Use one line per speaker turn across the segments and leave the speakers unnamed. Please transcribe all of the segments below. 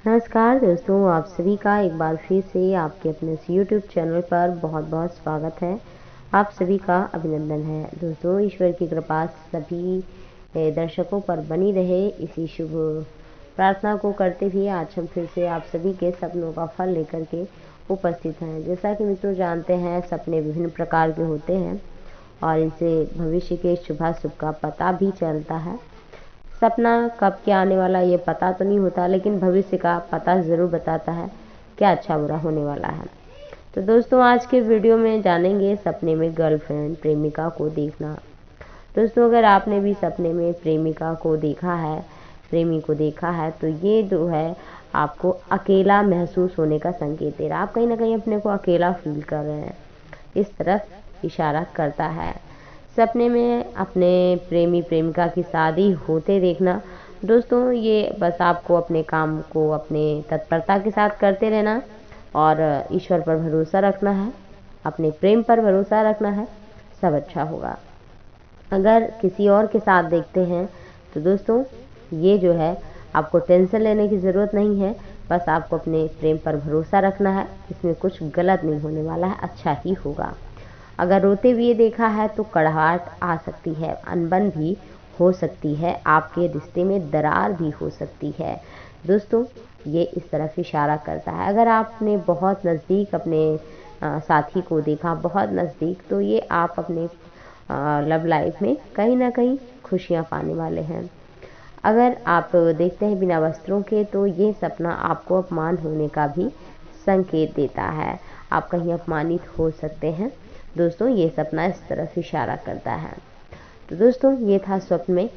नमस्कार दोस्तों, आप सभी का एक बार फिर से आपके अपने इस यूट्यूब चैनल पर बहुत बहुत स्वागत है। आप सभी का अभिनंदन है। दोस्तों, ईश्वर की कृपा सभी दर्शकों पर बनी रहे, इसी शुभ प्रार्थना को करते हुए आज हम फिर से आप सभी के सपनों का फल लेकर के उपस्थित हैं। जैसा कि मित्रों जानते हैं, सपने विभिन्न प्रकार के होते हैं और इनसे भविष्य के शुभाशुभ का पता भी चलता है। सपना कब क्या आने वाला ये पता तो नहीं होता, लेकिन भविष्य का पता ज़रूर बताता है क्या अच्छा बुरा होने वाला है। तो दोस्तों, आज के वीडियो में जानेंगे सपने में गर्लफ्रेंड प्रेमिका को देखना। दोस्तों, अगर आपने भी सपने में प्रेमिका को देखा है, प्रेमी को देखा है, तो ये जो है आपको अकेला महसूस होने का संकेत दे रहा है। आप कहीं ना कहीं अपने को अकेला फील कर रहे हैं, इस तरफ इशारा करता है। सपने में अपने प्रेमी प्रेमिका की शादी होते देखना, दोस्तों ये बस आपको अपने काम को अपने तत्परता के साथ करते रहना और ईश्वर पर भरोसा रखना है, अपने प्रेम पर भरोसा रखना है, सब अच्छा होगा। अगर किसी और के साथ देखते हैं तो दोस्तों ये जो है आपको टेंशन लेने की ज़रूरत नहीं है, बस आपको अपने प्रेम पर भरोसा रखना है। इसमें कुछ गलत नहीं होने वाला है, अच्छा ही होगा। अगर रोते हुए देखा है तो कड़वाहट आ सकती है, अनबन भी हो सकती है, आपके रिश्ते में दरार भी हो सकती है। दोस्तों, ये इस तरफ इशारा करता है। अगर आपने बहुत नज़दीक अपने साथी को देखा, बहुत नज़दीक, तो ये आप अपने लव लाइफ में कहीं ना कहीं खुशियाँ पाने वाले हैं। अगर आप देखते हैं बिना वस्त्रों के, तो ये सपना आपको अपमान होने का भी संकेत देता है। आप कहीं अपमानित हो सकते हैं। दोस्तों, ये सपना इस तरफ इशारा करता है। तो दोस्तों, ये था स्वप्न में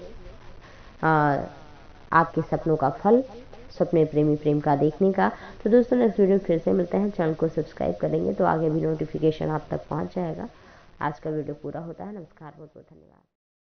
आपके सपनों का फल, सपने प्रेमी प्रेम का देखने का। तो दोस्तों, नेक्स्ट वीडियो फिर से मिलते हैं। चैनल को सब्सक्राइब करेंगे तो आगे भी नोटिफिकेशन आप तक पहुंच जाएगा। आज का वीडियो पूरा होता है। नमस्कार, बहुत बहुत धन्यवाद।